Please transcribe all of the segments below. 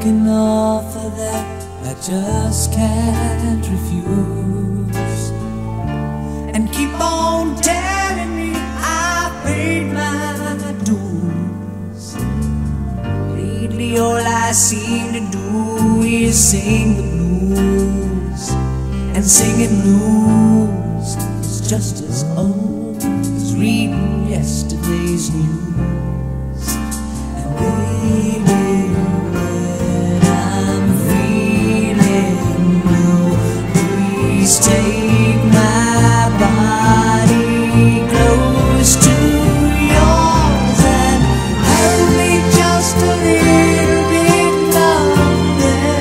make an offer that I just can't refuse, and keep on telling me I paid my dues. Lately all I seem to do is sing the blues, and singing blues is just as old as reading yesterday's news. And baby, when I'm feeling blue, please take my body close to yours and hold me just a little bit longer.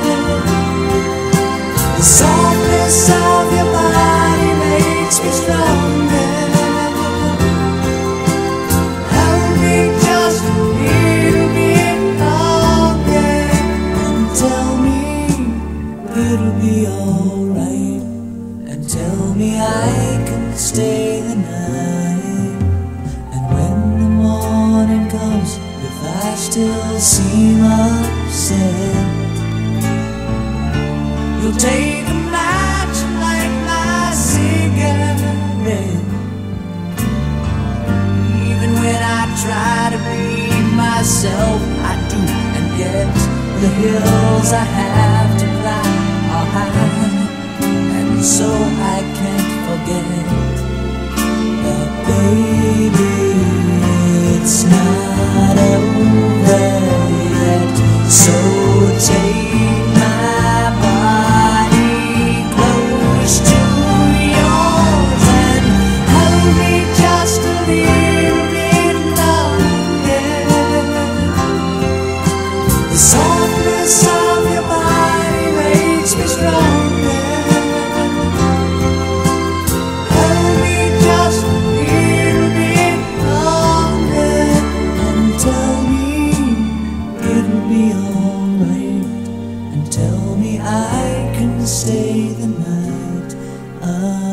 The softness of your body makes me stronger. Hold me just a little bit longer and tell me it'll be alright, and tell me I can stay the night. And when the morning comes, if I still seem upset, you'll take a match and light my cigarette. Even when I try to be myself, I do, and yet the hills I have to climb are high, and so I can't forget that, baby, it's not over yet. So take my body close to yours and hold me just a little bit longer. The softness of your body makes me stronger. Hold me just a little bit longer and tell me it'll be alright, and tell me I can stay the night.